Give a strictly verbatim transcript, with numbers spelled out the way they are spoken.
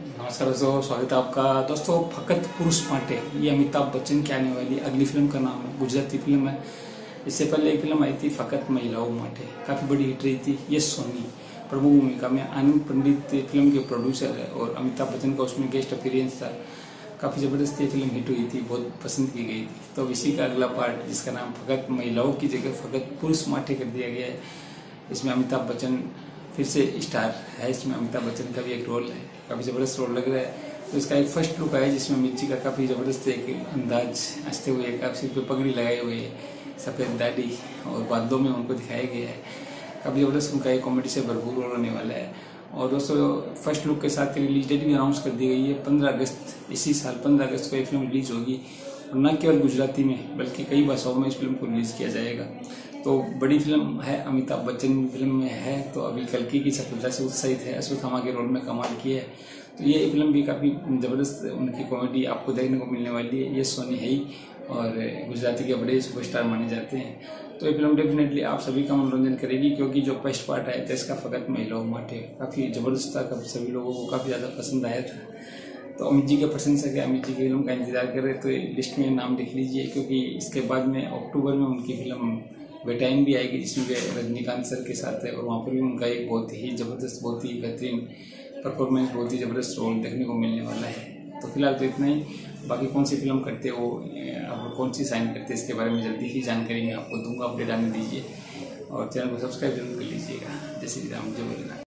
नमस्कार दोस्तों, स्वागत है आपका। दोस्तों, फकत पुरुष माटे ये अमिताभ बच्चन की आने वाली अगली फिल्म का नाम है। गुजराती फिल्म है। इससे पहले एक फिल्म आई थी फकत महिलाओं माटे, काफी बड़ी हिट रही थी। यश सोनी प्रमुख भूमिका में, आनंद पंडित फिल्म के प्रोड्यूसर है और अमिताभ बच्चन का उसमें गेस्ट अपीयरेंस था। काफी जबरदस्त ये फिल्म हिट हुई थी, बहुत पसंद की गई थी। तो इसी का अगला पार्ट, जिसका नाम फकत महिलाओं की जगह फकत पुरुष माटे कर दिया गया है। इसमें अमिताभ बच्चन फिर से स्टार है। इसमें अमिताभ बच्चन का भी एक रोल है, काफी जबरदस्त रोल लग रहा है। तो इसका एक फर्स्ट लुक है जिसमें अमित जी का काफी जबरदस्त एक अंदाज हंसते हुए, काफी सिर पे पगड़ी लगाए हुए, सफेद दाढ़ी और बादलों में उनको दिखाया गया है। काफी जबरदस्त उनका एक कॉमेडी से भरपूर रोल होने वाला है। और दोस्तों, फर्स्ट लुक के साथ रिलीज डेट भी अनाउंस कर दी गई है। पंद्रह अगस्त इसी साल पंद्रह अगस्त को ये फिल्म रिलीज होगी और न केवल गुजराती में बल्कि कई भाषाओं में इस फिल्म को रिलीज किया जाएगा। तो बड़ी फिल्म है, अमिताभ बच्चन फिल्म में है तो अभी कल्कि की सफलता से उत्साहित है। अश्वत्थामा के रोल में कमाल किया है। तो ये फिल्म भी काफी जबरदस्त उनकी कॉमेडी आपको देखने को मिलने वाली है। यश सोनी है ही और गुजराती के बड़े सुपरस्टार माने जाते हैं। तो ये फिल्म डेफिनेटली आप सभी का मनोरंजन करेगी, क्योंकि जो फर्स्ट पार्ट आया था इसका फकत महिलाओं माटे काफी जबरदस्त था, सभी लोगों को काफी ज्यादा पसंद आया था। तो अमित जी के प्रशंसक है, अमित जी की फिल्म का इंतजार कर रहे तो लिस्ट में नाम लिख लीजिए, क्योंकि इसके बाद में अक्टूबर में उनकी फिल्म बेटाइन भी आएगी, जिसमें वे रजनीकांत सर के साथ है और वहाँ पर भी उनका एक बहुत ही जबरदस्त, बहुत ही बेहतरीन परफॉर्मेंस, बहुत ही जबरदस्त रोल देखने को मिलने वाला है। तो फिलहाल तो इतना ही। बाकी कौन सी फिल्म करते हो, आप कौन सी साइन करते हैं, इसके बारे में जल्दी ही जानकारी मैं आपको दूंगा। अपडेट आने दीजिए और चैनल को सब्सक्राइब जरूर कर लीजिएगा। जय श्री राम, जय भोलेनाथ।